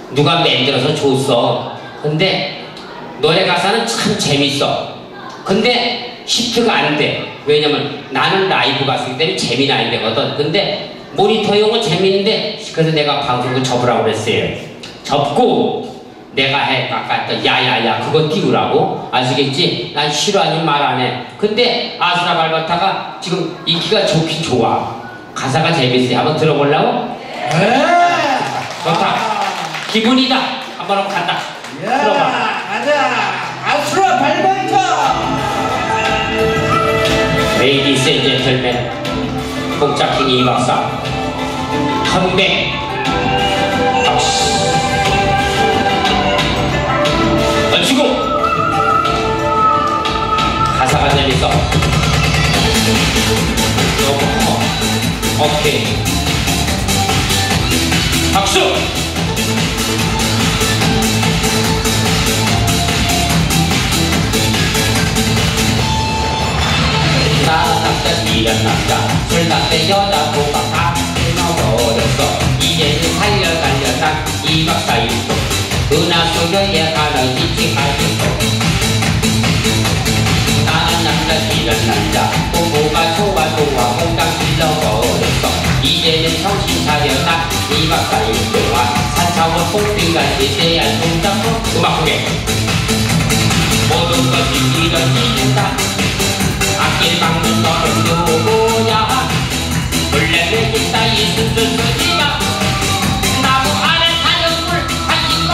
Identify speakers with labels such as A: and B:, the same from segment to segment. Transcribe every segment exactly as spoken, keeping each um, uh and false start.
A: 누가 만들어서 줬어. 근데 노래 가사는 참 재밌어. 근데 히트가 안 돼. 왜냐면 나는 라이브 가수이기 때문에 재미는 안 되거든. 근데 모니터용은 재밌는데, 그래서 내가 방송을 접으라고 그랬어요. 접고 내가 해 아까 야야야 그거 띄우라고. 아시겠지? 난 싫어하니 말 안 해. 근데 아수라 발바타가 지금 인기가 좋긴 좋아. 가사가 재밌어요. 한번 들어보려고?
B: 네.
A: 좋다. 기분이다. 한번 하고 간다.
B: 야,
A: 들어봐.
B: 가자. 아수라 발바타.
A: Ladies and gentlemen, 복작킹 이 박사 컴백. 박수. 얹히고 가사가 재밌어. 오케이. 박수. 나는 남자 이런 남자 술 담배 여자 도박 다 끊어버렸어. 이제는 살려 달려 난 이 박사 일도 은하수녀에 가는 이치가지고. 나는 남자 이런 남자 공부가 좋아 좋아 공장 질러버렸어. 이제는 정신 차려 난 이 박사 일도와 사차원 폭등까지 대한 동작도 음악 소개. 모든 것이 이뤄지는다. 앞길 막는 너는 누구냐. 원래 기타 이순 쓰지마. 나무 아래 타령물 가지고.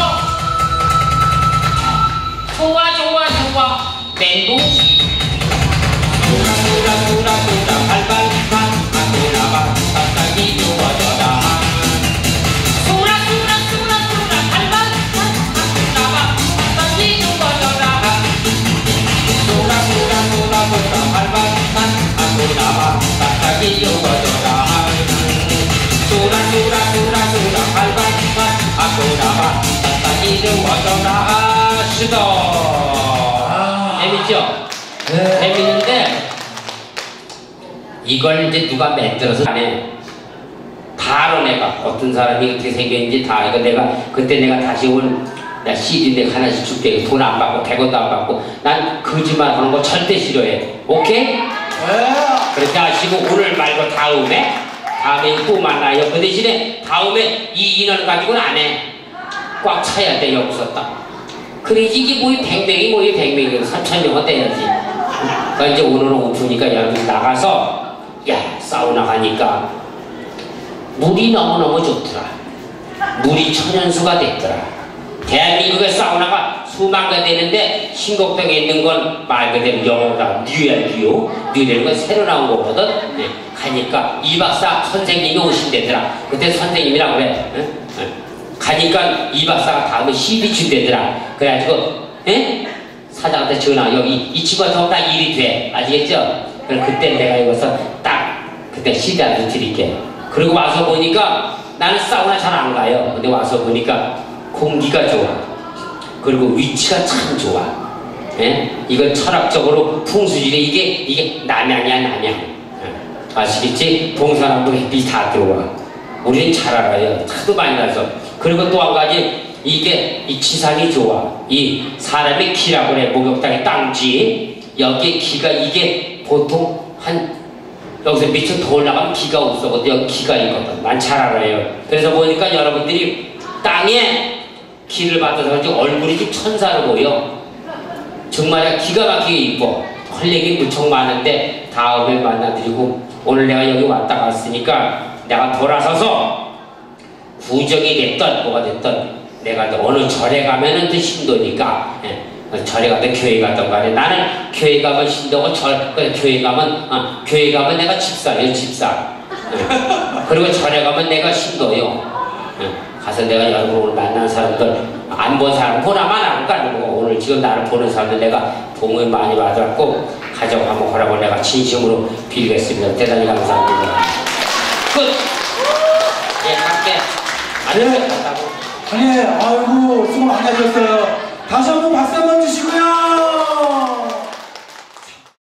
A: 좋아 좋아 좋아 맹구. 수라 수라 수라 수라 발발발 아구나바 갑자기 좋아져라. 수라 수라 수라 수라 발발발 아구나바 갑자기 좋아져라. 수라 수라 수라 수라 발발발 아구나바 갑자기 좋아져라. 수라 수라 수라 수라 발발발 아구나바 갑자기 좋아져라. 시도 재밌죠?
B: 네.
A: 재밌는데 이걸 이제 누가 만들어서 안 해. 바로 내가 어떤 사람이 어떻게 생겼는지 다 이거 내가 그때 내가 다시 온 나 씨디 내가 하나씩 줄게. 돈 안 받고 백 원도 안 받고. 난 거짓말 하는 거 절대 싫어해. 오케이?
B: 네.
A: 그렇게 하시고 오늘 말고 다음에 다음에 또 만나요. 그 대신에 다음에 이 인원 가지고는 안 해. 꽉 차야 돼. 여기서 딱. 그래야지 이게 뭐이 백 명이 뭐이 백 명이 삼천 명은 돼야지. 그러니까 이제 오늘은 오프니까 여러분 나가서 야 사우나 가니까 물이 너무너무 좋더라. 물이 천연수가 됐더라. 대한민국의 사우나가 수만 개 되는데 신곡동에 있는 건 말 그대로 영어다. 뉴야 뉴. 뉴라는 건 새로 나온 거거든. 네. 가니까 이 박사 선생님이 오신대더라. 그때 선생님이라고 그래. 응? 응. 가니까 이 박사가 다음에 씨디 준대더라. 그래가지고 에? 사장한테 전화. 여기 이 친구가 전부 다 일이 돼. 아시겠죠? 그럼 그때 내가 여기서 딱 그때 씨디 한 번 드릴게. 그리고 와서 보니까 나는 사우나 잘 안 가요. 근데 와서 보니까 공기가 좋아. 그리고 위치가 참 좋아. 예? 이건 철학적으로 풍수지리 이게 이게 남양이야 남양. 예. 아시겠지? 동서남북 햇빛이 다 들어와. 우리는 잘 알아요. 차도 많이 나서. 그리고 또 한 가지 이게 이 지상이 좋아. 이 사람의 키라고 그래. 목욕 땅의 땅지. 여기에 키가 이게 보통 한 여기서 밑으로 더 올라가면 키가 없어. 여기 키가 있거든. 난 잘 알아요. 그래서 보니까 여러분들이 땅에 키를 받아서 그런지 얼굴이 좀 천사로 보여. 정말 기가 막히게 이뻐. 할 얘기 무척 많은데 다음에 만나드리고 오늘 내가 여기 왔다 갔으니까 내가 돌아서서 구정이 됐던 뭐가 됐던 내가 어느 절에 가면은 또 신도니까 예. 절에 가든 교회 가든 간에 나는 교회 가면 신도고 절 교회 가면 어, 교회 가면 내가 집사예요 집사. 예. 그리고 절에 가면 내가 신도요. 예. 가서 내가 여러분 오늘 만난 사람들 안 본 사람 보나만 안 가는 거. 오늘 지금 나를 보는 사람들 내가 도움을 많이 받았고 가정 한번 하라고 내가 진심으로 빌겠습니다. 대단히 감사합니다. 끝. 예, 갈게. 안녕.
B: 아니, 아이고 수고 많이 하셨어요. 다시 한번 박수 한번 주시고요.